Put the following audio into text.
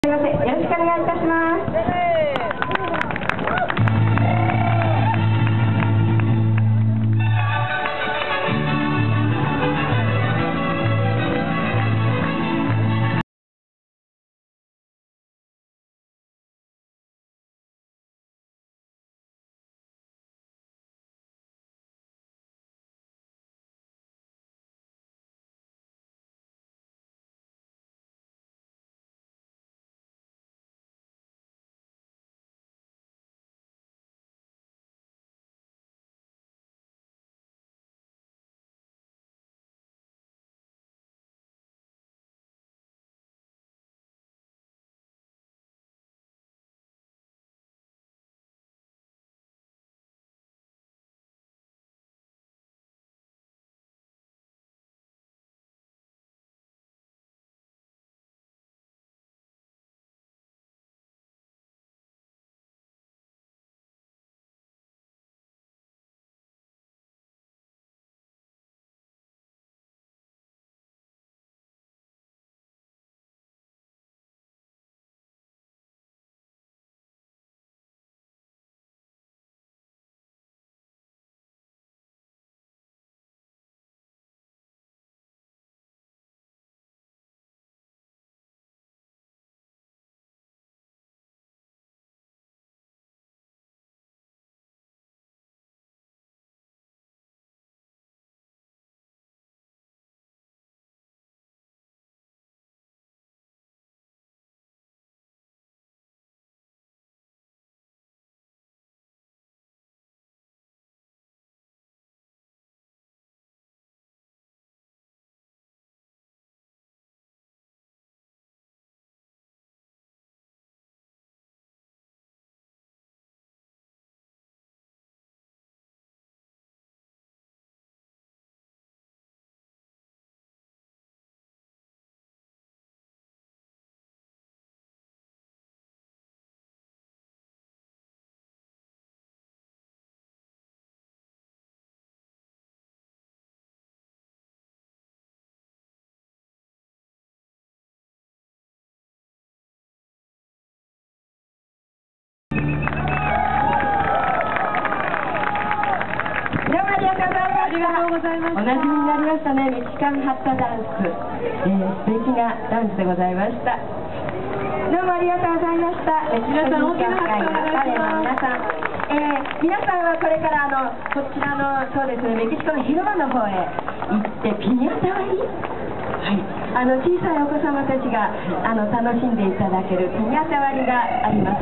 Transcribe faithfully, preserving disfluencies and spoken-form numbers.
すみません、よろしくお願いいたします。 ありがとうございました。 おなじみになりましたね、メキシカンハッタダンス、えー、素敵なダンスでございました。どうもありがとうございました。メキシカン皆さん大きな拍手をお願いします。 皆さん、えー、皆さんはこれからあのこちらのそうですね、メキシコの広場の方へ行ってピニャタ割り、はい、あの小さいお子様たちがあの楽しんでいただけるピニャタ割りがあります。